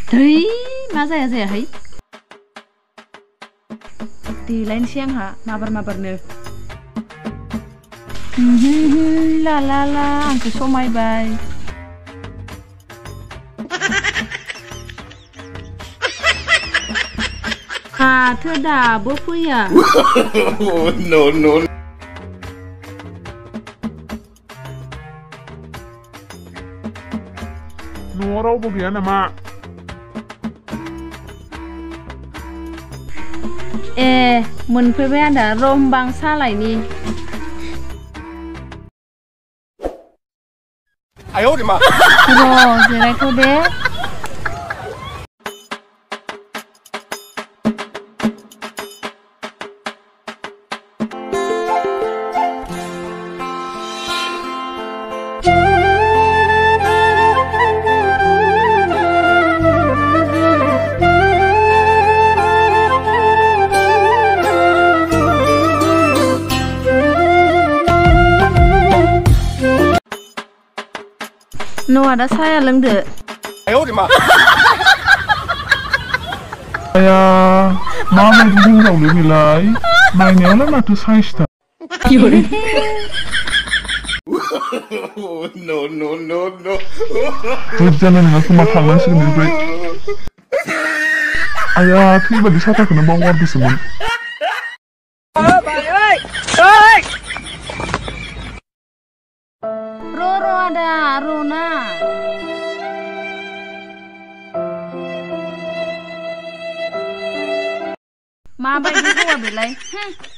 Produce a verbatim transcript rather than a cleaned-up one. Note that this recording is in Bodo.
थै मा जाया जायाहाय देलायनोसै आंहा माबार माबारनो ला ला ला आंखौ समायबाय माथो दाबो फैया no no न'आव रावबो गैया नामा ए मोनफैबाय आदा र' होमबा आं सालायनि आयौ रे मा र' जिरायथ' दे न' आदा साया लोंदो आयौ रे मा आया माबायदि हिनजावलै बेलाय नायनायावलाय माथो साइसथार no no no no बुजानो नङा खोमा थांनांसिगोन बेनिफ्राय आया थैबादि साथाखौनो बावगारदोंसोमोन र' र' आदा र' ना माबायदि हौवा बेलाय